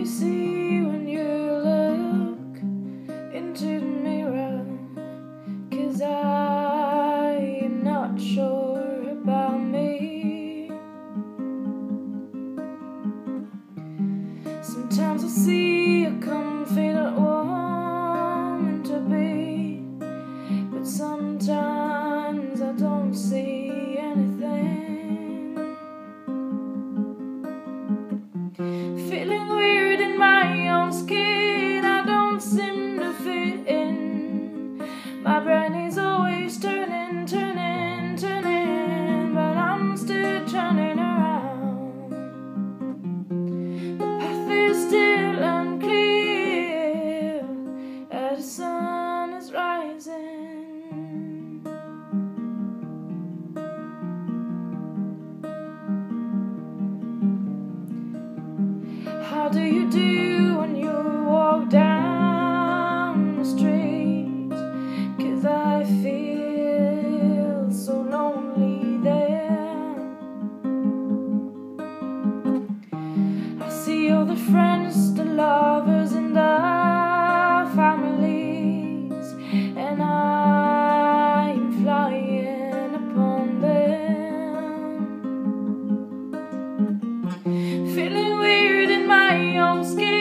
see when you look into the mirror? 'Cause I am not sure about me. Sometimes I see a confident woman to be, but sometimes I don't see anything. Feeling weird in my own skin, I don't seem to fit in. My brain is always turning, turning, turning, but I'm still turning around. The path is still unclear as the sun is rising. How do you do when you walk down the street? 'Cause I feel so lonely there. I see all the friends, the lovers and the families, and I'm flying upon them. Feeling weird in my own skin,